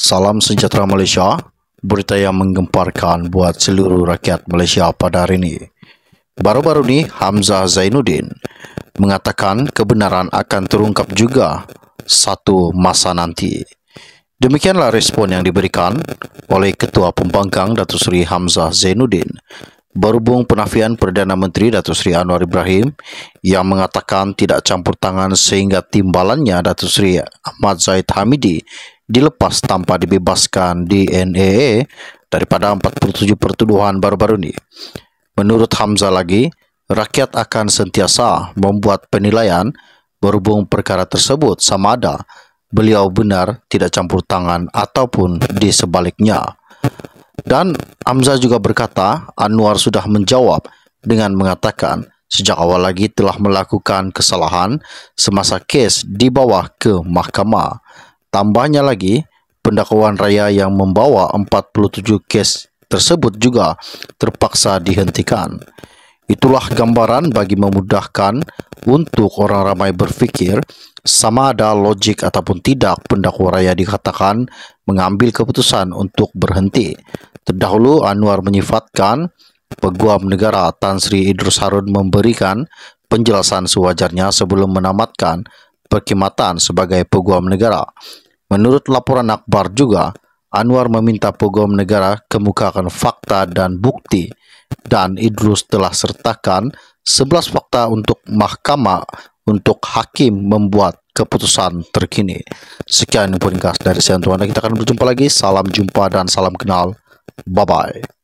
Salam sejahtera Malaysia, berita yang menggemparkan buat seluruh rakyat Malaysia pada hari ini. Baru-baru ini Hamzah Zainuddin mengatakan kebenaran akan terungkap juga satu masa nanti. Demikianlah respon yang diberikan oleh Ketua Pembangkang Datuk Seri Hamzah Zainuddin berhubung penafian Perdana Menteri Datuk Seri Anwar Ibrahim yang mengatakan tidak campur tangan sehingga timbalannya Datuk Seri Ahmad Zahid Hamidi dilepas tanpa dibebaskan di NAA daripada 47 pertuduhan baru-baru ini. Menurut Hamzah lagi, rakyat akan sentiasa membuat penilaian berhubung perkara tersebut sama ada beliau benar tidak campur tangan ataupun di sebaliknya. Dan Hamzah juga berkata Anwar sudah menjawab dengan mengatakan sejak awal lagi telah melakukan kesalahan semasa kes dibawa ke mahkamah. Tambahnya lagi, pendakwaan raya yang membawa 47 kes tersebut juga terpaksa dihentikan. Itulah gambaran bagi memudahkan untuk orang ramai berfikir sama ada logik ataupun tidak pendakwa raya dikatakan mengambil keputusan untuk berhenti. Terdahulu Anwar menyifatkan Peguam Negara Tan Sri Idrus Harun memberikan penjelasan sewajarnya sebelum menamatkan perkhidmatan sebagai Peguam Negara. Menurut laporan akhbar juga, Anwar meminta Peguam Negara kemukakan fakta dan bukti dan Idrus telah sertakan 11 fakta untuk mahkamah untuk hakim membuat keputusan terkini. Sekian podcast dari saya untuk Anda. Kita akan berjumpa lagi. Salam jumpa dan salam kenal. Bye-bye.